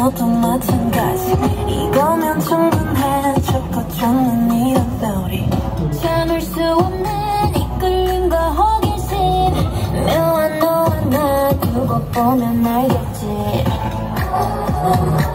너도 마찬가지. 이거면 충분해. 좋고 좋는 이런 우리 참을 수 없는 이끌림과 호기심. 묘한 너와 나 두고 보면 알겠지.